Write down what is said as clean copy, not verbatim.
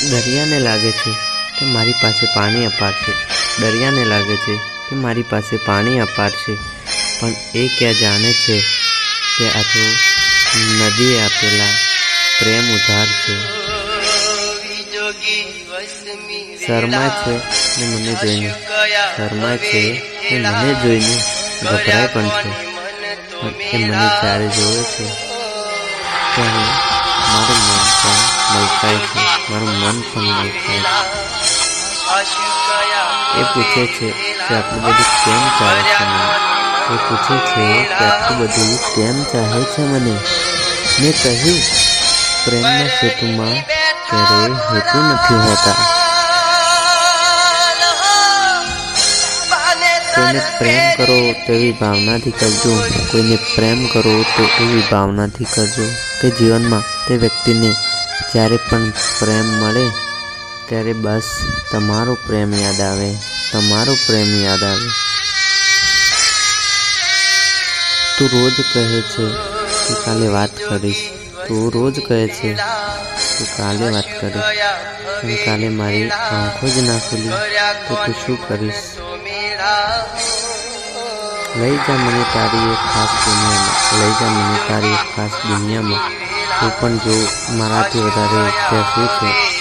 દરિયાને લાગે છે કે મારી પાસે પાણી અપાર છે, દરિયાને લાગે છે કે મારી પાસે પાણી અપાર છે, પણ એ ક્યાં જાણે છે કે આ તો નદીએ આપેલા પ્રેમ ઉધાર છે। શરમાય છે ને મને જોઈને, શરમાય છે ને મને જોઈને ગભરાય પણ છે, પણ એ મને જ્યારે જોવે છે ત્યારે મારું મન પણ મલકાય છે, મારું મન પણ મલકાય છે। એ પૂછે છે કે આટલું બધું કેમ ચાલે છે મને, એ પૂછે છે કે આટલું બધું કેમ ચાહે છે મને। મેં કહ્યું પ્રેમના સેતુમાં ક્યારેય હેતુ નથી હોતા। કોઈને પ્રેમ કરો તો એવી ભાવનાથી કરજો, કોઈને પ્રેમ કરો તો એવી ભાવનાથી કરજો કે જીવનમાં તે વ્યક્તિને જ્યારે પણ પ્રેમ મળે ત્યારે બસ તમારો પ્રેમ યાદ આવે, તમારો પ્રેમ યાદ આવે। તું રોજ કહે છે કે કાલે વાત કરીશ, તું રોજ કહે છે કે કાલે વાત કરીશ, પણ કાલે મારી આંખો જ ના ખુલી તો તું શું કરીશ? લઈ જા મને તારી એક ખાસ દુનિયામાં, લઈ જા મને તારી એક ખાસ દુનિયામાં, તું પણ જો મારાથી વધારે ત્યાં શું છે।